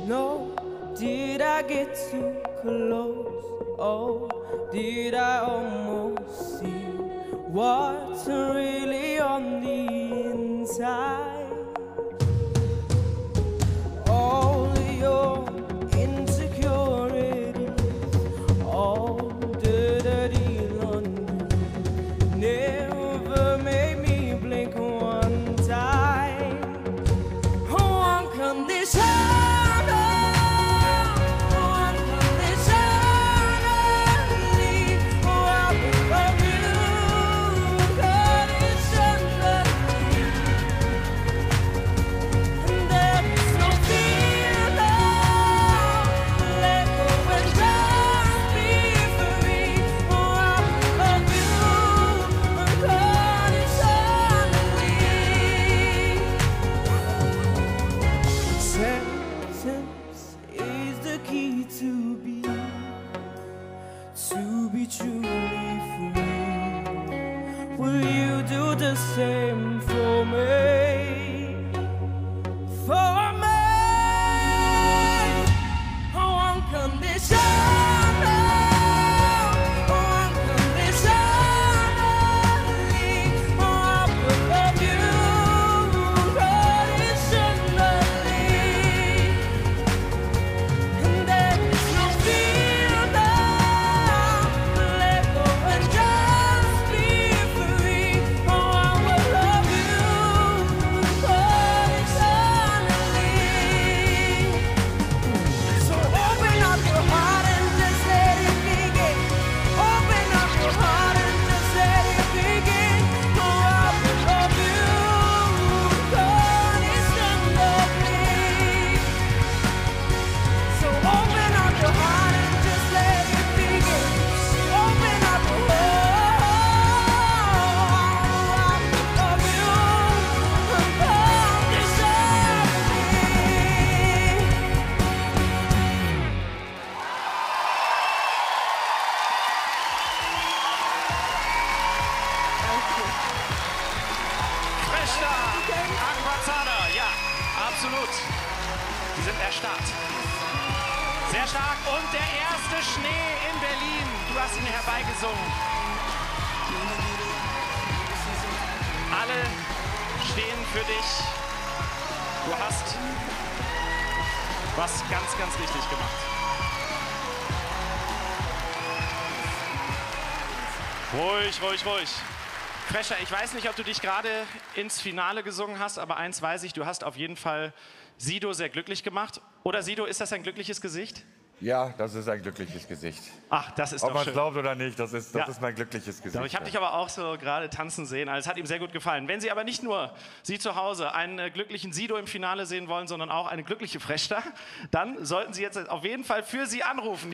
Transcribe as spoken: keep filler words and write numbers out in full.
No, did I get too close? Oh, did I almost see what's really on the inside? All your insecurities, all dirty London, never made me blink one time. One condition. Acceptance is the key to be, to be truly free. Will you do the same for me? For me, one condition. Aquazada, ja, absolut. Die sind erstarrt. Sehr stark. Und der erste Schnee in Berlin. Du hast ihn herbeigesungen. Alle stehen für dich. Du hast was ganz, ganz richtig gemacht. Ruhig, ruhig, ruhig. Crasher, ich weiß nicht, ob du dich gerade ins Finale gesungen hast, aber eins weiß ich, du hast auf jeden Fall Sido sehr glücklich gemacht. Oder Sido, ist das ein glückliches Gesicht? Ja, das ist ein glückliches Gesicht. Ach, das ist Ob doch man es schön. glaubt oder nicht, das ist, das Ja. ist mein glückliches Gesicht. Doch, ich habe ja. dich aber auch so gerade tanzen sehen. Also es hat ihm sehr gut gefallen. Wenn Sie aber nicht nur Sie zu Hause einen äh, glücklichen Sido im Finale sehen wollen, sondern auch eine glückliche Freshta, dann sollten Sie jetzt auf jeden Fall für Sie anrufen.